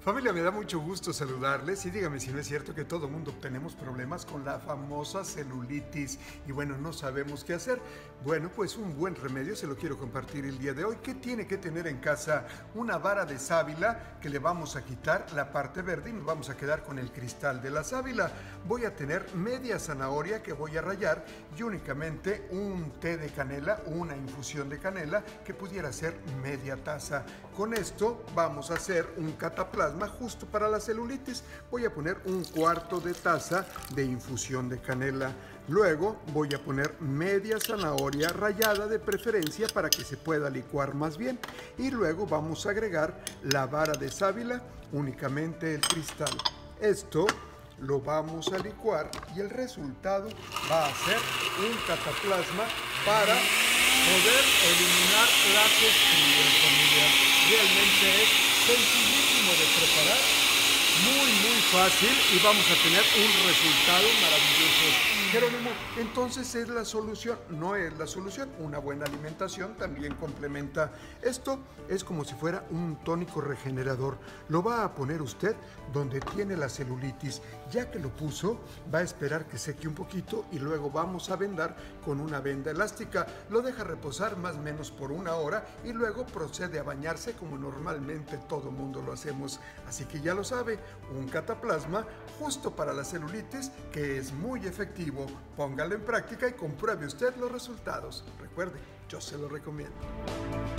Familia, me da mucho gusto saludarles y dígame si no es cierto que todo mundo tenemos problemas con la famosa celulitis y bueno, no sabemos qué hacer. Bueno, pues un buen remedio se lo quiero compartir el día de hoy. ¿Qué tiene que tener en casa? Una vara de sábila que le vamos a quitar la parte verde y nos vamos a quedar con el cristal de la sábila. Voy a tener media zanahoria que voy a rallar y únicamente un té de canela, una infusión de canela que pudiera ser media taza. Con esto vamos a hacer un cataplasma justo para la celulitis. Voy a poner un cuarto de taza de infusión de canela. Luego voy a poner media zanahoria rallada de preferencia para que se pueda licuar más bien. Y luego vamos a agregar la vara de sábila, únicamente el cristal. Esto lo vamos a licuar y el resultado va a ser un cataplasma para poder eliminar las estrías, familia. Realmente es sencillísimo de preparar, muy fácil y vamos a tener un resultado maravilloso. Jerónimo, entonces es la solución, no es la solución. Una buena alimentación también complementa. Esto es como si fuera un tónico regenerador. Lo va a poner usted donde tiene la celulitis. Ya que lo puso, va a esperar que seque un poquito y luego vamos a vendar con una venda elástica. Lo deja reposar más o menos por 1 hora y luego procede a bañarse como normalmente todo mundo lo hacemos. Así que ya lo sabe, un cataplasma justo para la celulitis que es muy efectivo. Póngalo en práctica y compruebe usted los resultados. Recuerde, yo se lo recomiendo.